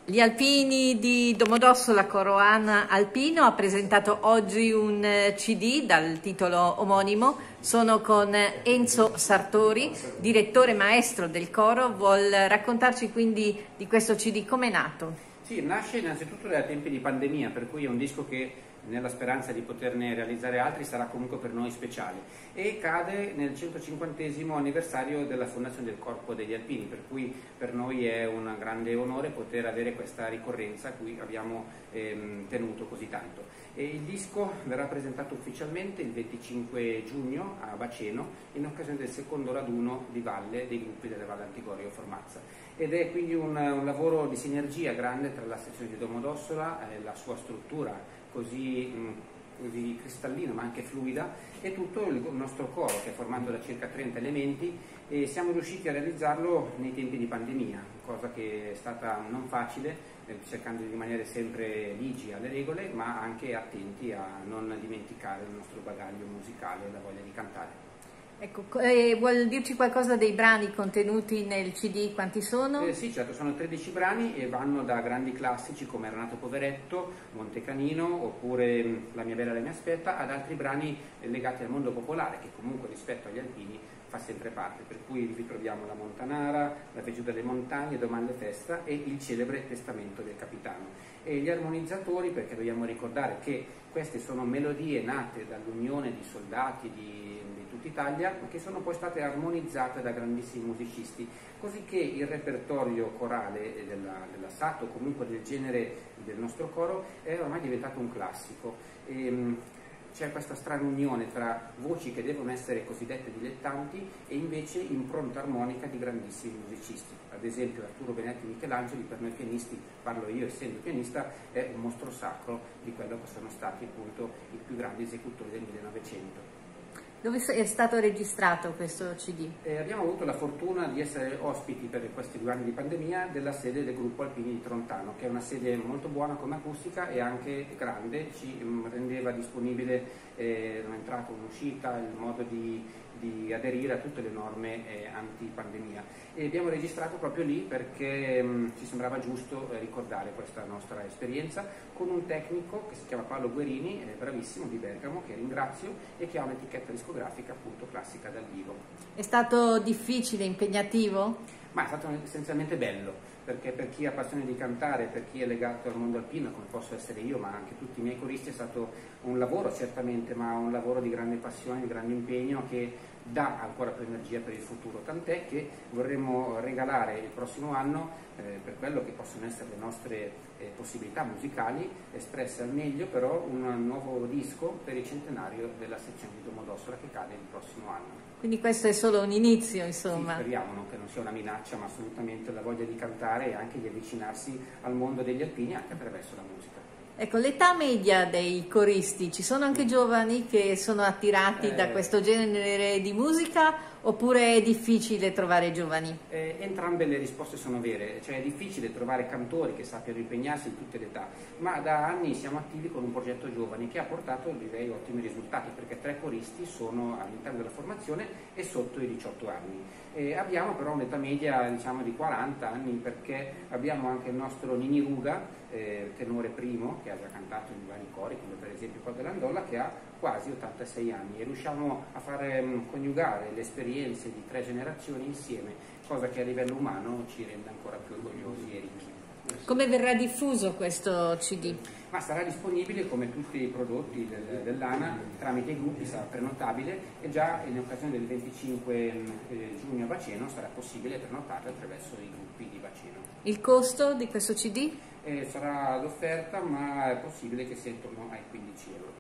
Gli Alpini di Domodossola, coro alpino, ha presentato oggi un CD dal titolo omonimo. Sono con Enzo Sartori, direttore maestro del coro. Vuol raccontarci quindi di questo CD, come è nato? Sì, nasce innanzitutto dai tempi di pandemia, per cui è un disco che nella speranza di poterne realizzare altri sarà comunque per noi speciale, e cade nel 150° anniversario della fondazione del Corpo degli Alpini, per cui per noi è un grande onore poter avere questa ricorrenza a cui abbiamo tenuto così tanto. Il disco verrà presentato ufficialmente il 25 giugno a Baceno in occasione del secondo raduno di valle dei gruppi della Valle Antigorio Formazza, ed è quindi un lavoro di sinergia grande tra la sezione di Domodossola e la sua struttura così cristallina ma anche fluida, e tutto il nostro coro, che è formato da circa 30 elementi, e siamo riusciti a realizzarlo nei tempi di pandemia, cosa che è stata non facile, cercando di rimanere sempre ligi alle regole, ma anche attenti a non dimenticare il nostro bagaglio musicale e la voglia di cantare. Ecco, vuol dirci qualcosa dei brani contenuti nel CD? Quanti sono? Sì, certo, sono 13 brani e vanno da grandi classici come Renato Poveretto, Montecanino oppure La mia bella la mia aspetta, ad altri brani legati al mondo popolare, che comunque rispetto agli alpini fa sempre parte, per cui ritroviamo La Montanara, La Ve giù dalle montagne, Doman le festa e il celebre Testamento del capitano. E gli armonizzatori, perché dobbiamo ricordare che queste sono melodie nate dall'unione di soldati di tutta Italia, che sono poi state armonizzate da grandissimi musicisti, così che il repertorio corale della SAT, o comunque del genere del nostro coro, è ormai diventato un classico. C'è questa strana unione tra voci che devono essere cosiddette dilettanti e invece impronta armonica di grandissimi musicisti. Ad esempio Arturo Benetti Michelangeli, per noi pianisti, parlo io essendo pianista, è un mostro sacro di quello che sono stati appunto i più grandi esecutori del 1900. Dove è stato registrato questo CD? Abbiamo avuto la fortuna di essere ospiti per questi 2 anni di pandemia della sede del gruppo Alpini di Trontano, che è una sede molto buona come acustica e anche grande, ci rendeva disponibile un'entrata, un'uscita, il modo di aderire a tutte le norme anti-pandemia. E abbiamo registrato proprio lì perché ci sembrava giusto ricordare questa nostra esperienza con un tecnico che si chiama Paolo Guerini, bravissimo, di Bergamo, che ringrazio, e che ha un'etichetta discografica appunto classica dal vivo. È stato difficile, impegnativo? Ma è stato essenzialmente bello, perché per chi ha passione di cantare, per chi è legato al mondo alpino, come posso essere io, ma anche tutti i miei coristi, è stato un lavoro certamente, ma un lavoro di grande passione, di grande impegno, che dà ancora più energia per il futuro, tant'è che vorremmo regalare il prossimo anno, per quello che possono essere le nostre possibilità musicali espresse al meglio, però un nuovo disco per il centenario della sezione di Domodossola, che cade il prossimo anno. Quindi questo è solo un inizio, insomma. Sì, speriamo che non sia una minaccia, ma assolutamente la voglia di cantare e anche di avvicinarsi al mondo degli alpini anche attraverso la musica. Ecco, l'età media dei coristi, ci sono anche giovani che sono attirati da questo genere di musica, oppure è difficile trovare giovani? Entrambe le risposte sono vere, cioè è difficile trovare cantori che sappiano impegnarsi in tutte le età, ma da anni siamo attivi con un progetto giovani che ha portato, direi, ottimi risultati, perché 3 coristi sono all'interno della formazione e sotto i 18 anni. Abbiamo però un'età media, diciamo, di 40 anni, perché abbiamo anche il nostro Nini Ruga, tenore primo, che ha già cantato in vari cori, come per esempio Col dell'Andolla, che ha quasi 86 anni, e riusciamo a fare coniugare le esperienze di 3 generazioni insieme, cosa che a livello umano ci rende ancora più orgogliosi e ricchi. Come verrà diffuso questo CD? Ma sarà disponibile come tutti i prodotti dell'ANA tramite i gruppi, sarà prenotabile, e già in occasione del 25 giugno a Baceno sarà possibile prenotare attraverso i gruppi di Baceno. Il costo di questo CD? Sarà l'offerta, ma è possibile che sia intorno ai 15 euro.